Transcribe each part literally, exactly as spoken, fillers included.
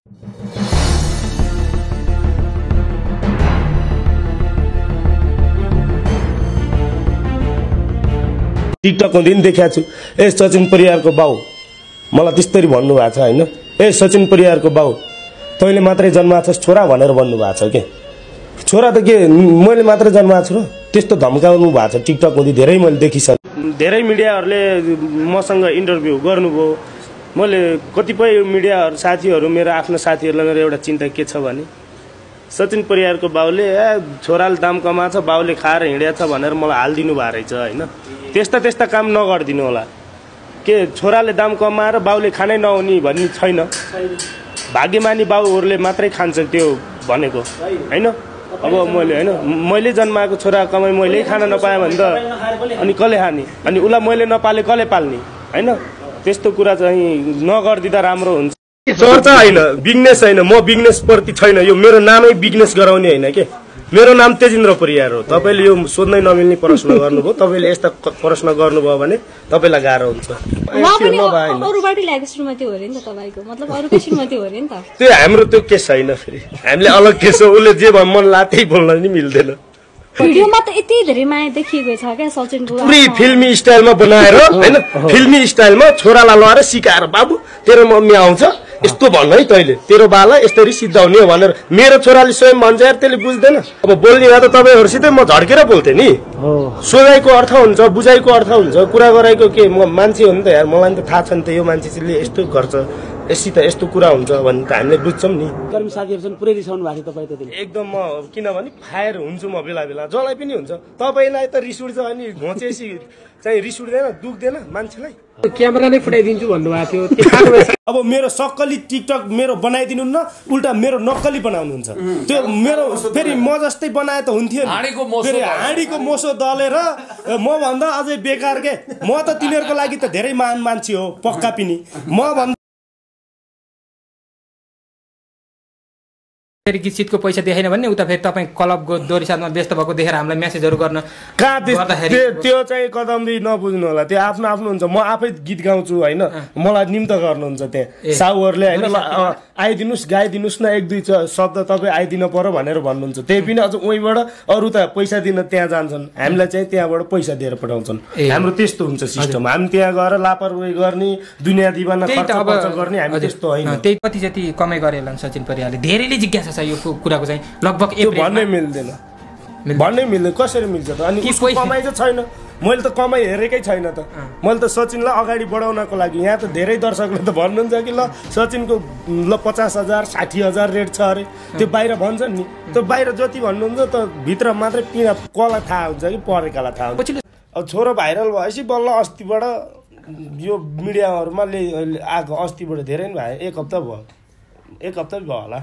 TikTok दिन देखाएको छु ए सचिन परियारको बाउ मलाई त्यसरी भन्नु भएको छ हैन ए सचिन परियारको बाउ तैँले मात्रै जन्माछस् छोरा भनेर भन्नु भएको छ के छोरा त के मैले मात्रै जन्माएको छु र त्यस्तो धम्काउनु भएको छ टिकटक हुँदै धेरै मैले देखिसकेँ धेरै मिडियाहरूले मसँग इन्टरभ्यू गर्नुभयो मैले कतिपय मिडियाहरू साथीहरू मेरो आफ्नो साथीहरूलाई मेरो एउटा चिन्ता के छ भने सचिन परियारको बाउले ए छोराले दाम कमाछ बाउले खाएर हिँडेछ भनेर मलाई हालिदिनु भएको रहेछ हैन त्यस्ता त्यस्ता काम नगर्दिनु होला के छोराले दाम कमाएर बाउले खानै नहुने भन्ने छैन भाग्यमानी बाउहरूले मात्रै खान्छ त्यो भनेको हैन अब मैले हैन मैले जन्माएको छोरा कमाई मैले खान नपाए भने त अनि कसले खाने अनि उलाई मैले नपाले कसले पाल्ने हैन त्यस्तो कुरा चाहिँ नगर्दिदा राम्रो हुन्छ चर्चा हैन बिजनेस हैन म बिजनेस प्रति छैन यो मेरो नामै बिजनेस गराउने हैन के मेरो नाम तेजेन्द्र परियार हो तपाईले यो सोध्नै नमिल्ने प्रश्न गर्नुभयो तपाईले यस्ता प्रश्न गर्नुभयो भने तपाईलाई गाह्रो हुन्छ अरुबाटै ल्याएको श्रीमती हो रे नि त तपाईको मतलब अरुकै श्रीमती हो रे नि त त्यो हाम्रो त्यो केस छैन फेरि हामीले अलग केस हो उले जे मन लातै बोल्न नि मिल्दैन भिडियोमा त यति धेरै माया देखिएको छ क्या सचिनको पुरै फिल्मी स्टाइलमा बनाएर हैन फिल्मी स्टाइलमा छोरालाई लएर सिकाएर बाबु तेरो मम्मी आउँछ यस्तो भन्न है तैले तेरो बाला यसरी सिद्धाउने हो भनेर मेरो छोराले स्वयं भन्छ यार त्यसले बुझ्दैन अब बोल्ने भए त तपाईहरुसितै म झड्केर बोल्थे नि सोधाइको अर्थ हुन्छ बुझाइको अर्थ हुन्छ कुरा गराइको के म मान्छे हो नि त यार मलाई त थाहा छ नि त यो मान्छेले यस्तो गर्छ यसि त यस्तो कुरा हुन्छ भन्ने त हामीले बुझ्छौं नि कर्मी साथीहरु चाहिँ पुरै रिसाउनु भएको तपाईँ त त्यसले एकदम म किनभने फायर हुन्छु म बेला बेला जलाई पनि हुन्छ तपाईलाई त रिस उठ्छ अनि घोचेसी चाहिँ रिस उठ्दैन दुख्दैन मान्छेलाई क्यामेरा नै फुटाइदिन्छु भन्नु भएको थियो अब मेरो सक्कली टिकटक मेरो बनाइदिनु न उल्टा मेरो नक्कली बनाउनुहुन्छ त्यो मेरो फेरि म जस्तै बनाए त हुन्थ्यो फेरि हाँडीको मोसो दलेर म भन्दा अझै बेकार के म त तिनीहरुको लागि त धेरै महान मान्छे हो पक्का पनि म भन्दा फेरि गीतको पैसा देखाइन भने उता फेरि तपाईँ क्लबको दोरी साथमा व्यस्त भएको देखेर हामीलाई मेसेजहरू गर्न कहाँ त्यो चाहिँ कदमले नबुझ्नु होला त्यो आफ्नो आफ्नो हुन्छ म आफै गीत गाउँछु हैन मलाई निम्त गर्नुहुन्छ त्यहाँ साउहरुले हैन आइदिनुस् गाइदिनुस् न एक दुई शब्द तपाईँ आइदिन पर्यो भनेर भन्नुहुन्छ त्यही पनि अझ उहीबाट अरु त पैसा दिन त्यहाँ जान्छन् हामीलाई चाहिँ त्यहाँबाट पैसा दिएर पठाउँछन् हाम्रो त्यस्तो हुन्छ सिस्टम हामी त्यहाँ गएर लापरवाही गर्ने दुनियाँ दिवाना खर्च गर्ने हामी त्यस्तो हैन त्यही कति जति कमाइ गरे होला सचिन परियारले धेरैले जिज्ञासा छ यो कुराको चाहिँ लगभग एक भन्नै मिल्दैन भन्नै मिल्दैन कसरी मिल्छ त अनि उसको कमाइ चाहिँ छैन मैले त कमाइ हेरेकै छैन त मैले त सचिनलाई अगाडि बढाउनको लागि यहाँ त धेरै दर्शकले त भन्नुहुन्छ कि ल सचिनको ल पचास हजार साठी हजार रेट छ अरे त्यो बाहिर भन्छन् नि त्यो बाहिर जति भन्नुहुन्छ त भित्र मात्रै पिना कसलाई थाहा हुन्छ कि परेकालाई थाहा हुन्छ अब छोरो भाइरल भएपछि बल्ल अस्तिबाट यो मिडियाहरूमा आएको अस्तिबाट धेरै नै भयो एक हप्ता भयो एक हप्ता भयो होला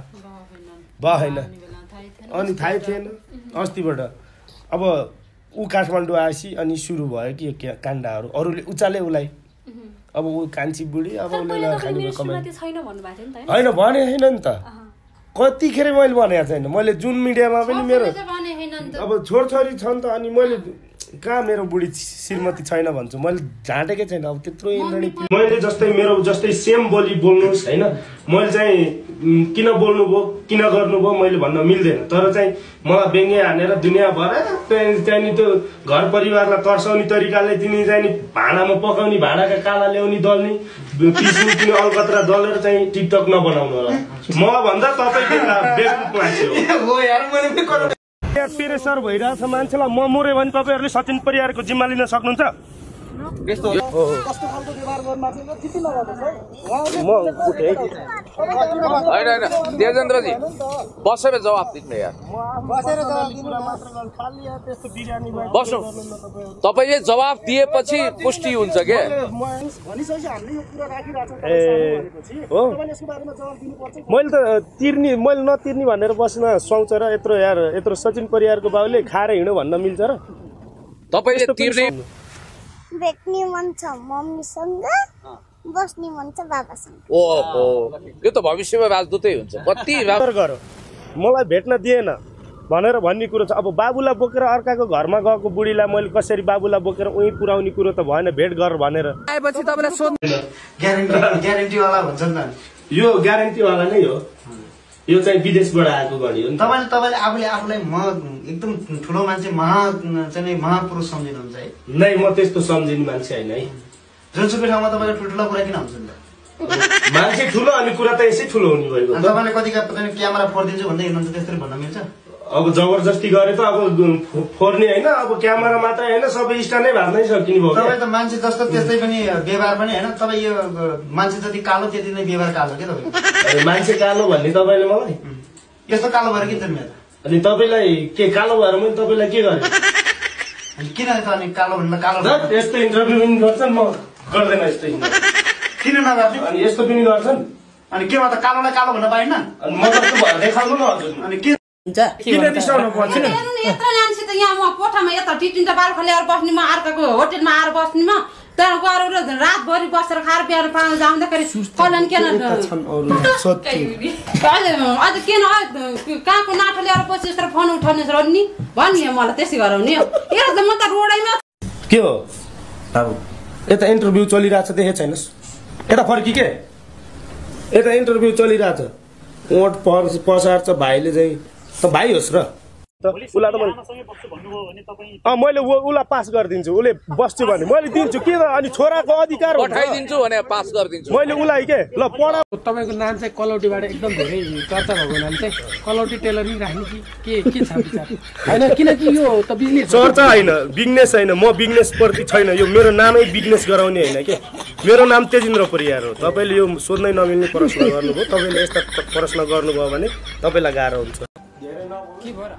भएन अनि थाहै थिएन अस्तिबाट अब ऊ काठमाडौँ आएपछि अनि सुरु भयो कि के काण्डहरू अरूले उचाले उलाई अब ऊ कान्छी बुढी अब उसले खाने कमाइ होइन भने होइन नि त कतिखेर मैले भनेको छैन मैले जुन मिडियामा पनि मेरो अब छोरछोरी छन् त अनि मैले कहाँ मेरो बुढी श्रीमती छैन भन्छु मैले झाँटेकै छैन अब त्यत्रो इन्द्रणी मैले जस्तै मेरो जस्तै सेम बोली बोल्नुहोस् हैन मैले चाहिँ किन बोल्नुभयो किन गर्नुभयो मैले भन्न मिल्दैन तर चाहिँ मलाई बेङ्गे हानेर दुनियाँ भर चाहिँ नि त्यो घर परिवारलाई तर्साउने तरिकाले तिनी चाहिँ नि भाँडामा पकाउने भाँडाका काला ल्याउने दल्ने पिस्नु किन अलकत्रा दलेर चाहिँ टिकटक नबनाउनु होला म भन्दा तपाईँ बेवकुफ मान्छे हो यार मैले प्रेसर भइरहेछ मान्छेलाई म मरे भने तपाईहरुले सचिन परियारको जिम्मा लिन सक्नुहुन्छ यस्तो कस्तो खालको व्यवहार गर्न चाहिँ त्यति नगर्नुस् है म उठे हैन हैन तेजेन्द्र जी बसेर जवाफ दिनु यार बसेर जवाफ दिनु मात्र गर्नु खाली यार त्यस्तो बिरानी बस्नु तपाईले जवाफ दिएपछि पुष्टि हुन्छ के भनिसकेपछि हामीले यो कुरा राखिराछ भनेपछि हो तपाईले यसको बारेमा जवाफ दिनुपर्छ मैले त तिर्नी मैले नतिर्नी भनेर बस्न सुहाउँछ र यत्रो यार यत्रो सचिन परियारको बाबुले खाएर हिँड्यो भन्न मिल्छ र तपाईले तिर्ने भेट्ने मन छ मम्मीसँग बस्ने मन छ बाबासँग ओहो यो त भविष्यमा राजदूतै हुन्छ कति राम्रो गर मलाई भेट्न दिएन भनेर भन्ने कुरो छ अब बाबुलाई बोकेर अर्काको घरमा गएको बुढीलाई मैले कसरी बाबुलाई बोकेर उही पुर्याउने कुरो त भएन भेट गर भनेर आएपछि तपाईलाई सोध्नु ग्यारेन्टी ग्यारेन्टी वाला भन्छ नि यो ग्यारेन्टीवाला नै हो यो चाहिँ विदेशबाट आएको गढी हो तपाईले तपाईले आफूले आफूलाई म एकदम ठुलो मान्छे महा चाहिँ महापुरुष सम्झिनुहुन्छ है नै म त्यस्तो सम्झिने मान्छे हैन है जुनसुकै ठाउँमा तपाईको ठुल्ठुलो कुरा किन हुन्छ नि मान्छे ठुलो अनि कुरा त यसै ठुलो हुने भएको तपाईले कतिका क्यामेरा फोर्दिन्छु भन्दै हिँड्नुहुन्छ त्यसरी भन्न मिल्छ अब जबरजस्ती गरे त अब फोर्ने हैन अब क्यामेरा मात्रै हैन सबै स्टान्डै भाज्नै सकिने भयो तपाई त मान्छे जस्तो त्यस्तै पनि व्यवहार पनि हैन तपाई यो मान्छे जति कालो त्यति नै व्यवहार कालो के तपाईको अरे मान्छे कालो भन्ने तपाईले मलाई यस्तो कालो भएर किन जन्मियो अनि तपाईलाई के कालो भएर मैले तपाईलाई के गरे अनि किन त अनि कालो भन्दा कालो यस्तो इन्टरभ्यु पनि गर्छन् म गर्दैन यस्तो किन नगर्ने अनि यस्तो पनि गर्छन् अनि केमा त कालोलाई कालो भन्न पाएन अनि म जस्तो भएर देखाउनु न हजुर अनि के किन रिसाउनु पर्छ यत्रो मान्छे त यहाँ म कोठामा यता टिटिन्टा बालखा ल्याएर बस्ने म अर्काको होटेलमा आएर बस्ने म त्यहाँ गएर रातभरि बसेर खाएर बिहान पानी जाँदाखेरि कल्याण किन अझ किन कहाँको नाटो ल्याएर पछि यसरी फोन उठाउने नि भन्ने मलाई त्यसै गराउने हेर त म त रोडैमा के हो यता इन्टरभ्यू चलिरहेछ देखे छैनस् यता फर्की के यता इन्टरभ्यू चलिरहेछ ओट पसार्छ भाइले चाहिँ त भाइ होस् र उला त मैले उसलाई पास गरिदिन्छु उसले बस्छु भने मैले दिन्छु के अनि छोराको अधिकार पठाइदिन्छु भने पास गरिदिन्छु मैले उसलाई के ल पढा तपाईको नाम चाहिँ कलौटीबाट एकदम धेरै चर्चा भएको नाम चाहिँ कलौटी टेलरिङ राख्ने कि के के छ विचार हैन किनकि यो त बिजनेस चर्चा हैन बिजनेस हैन म बिजनेस प्रति छैन यो मेरो नामै बिजनेस गराउने हैन के मेरो नाम तेजेन्द्र परियार हो तपाईले यो सोध्नै नमिल्ने प्रश्न गर्नुभयो तपाईले यस्ता प्रश्न गर्नुभयो भने तपाईलाई गाह्रो हुन्छ के भएर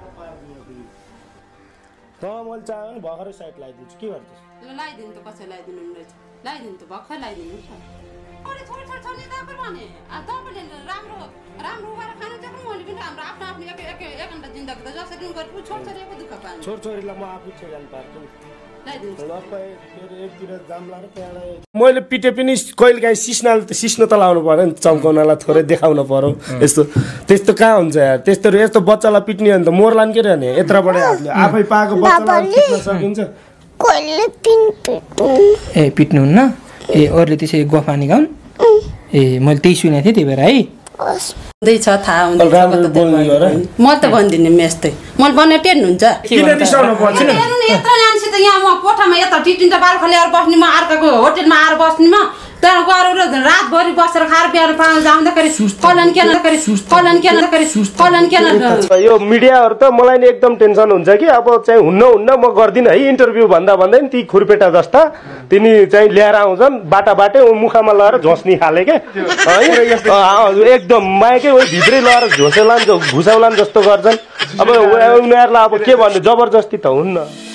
त मैले चाह्यो भने भर्खरै साइड लगाइदिन्छु के गर्छस् लगाइदिनु त कसै लगाइदिनु रहेछ लगाइदिनु त भर्खर लगाइदिनु अरे छोड छोड छोड्ने तपाईँ भने तपाईँले राम्रो राम्रो गरेर खानु चाहिँ पनि मैले पनि हाम्रो आफ्नो आफ्नो एक एक एक घन्टा जिन्दगी त जसरी पनि गरेर छोड छोरीको दुःख पाएँ छोड छोरीलाई म आफै छोड्नु पार्छु मैले पिटे पनि कहिले काहीँ सिस्ना सिस्नो त लाउनु पर्यो नि चम्काउनलाई थोरै देखाउनु पर्यो यस्तो त्यस्तो कहाँ हुन्छ यार त्यस्तो यस्तो बच्चालाई पिट्ने भने त मोर्लान् के रहने यत्रबाट आफै पाएको बच्चालाई पिट्न सकिन्छ ए पिट्नुहुन्न ए अरूले त्यसै गफानी गाउन् ए मैले त्यही सुनेको थिएँ त्यही भएर है हुँदैछ थाहा हुँदैछ म त भनिदिने यस्तै मैले भने टेर्नुहुन्छ यत्रो मान्छे त यहाँ म कोठामा यता टिटिन्टा बालखा ल्याएर बस्ने म अर्काको होटेलमा आएर बस्ने म त्यहाँ गएर रातभरि बसेर खाएर बिहान पानी जाँदाखेरि कल्याण किन कल्याण किन कल्याण किन यो मिडियाहरू त मलाई नि एकदम टेन्सन हुन्छ कि अब चाहिँ हुन्न हुन्न म गर्दिनँ है इन्टरभ्यू भन्दा भन्दै ती खुर्पेटा जस्ता तिनी चाहिँ ल्याएर आउँछन् बाटा बाटै मुखामा लगाएर झोस्नी खाले के एकदम माइकै उयो भित्रै लगाएर झोसेलान् घुसाउलान् जस्तो गर्छन् अब उनीहरूलाई अब के भन्नु जबरजस्ती त हुन्न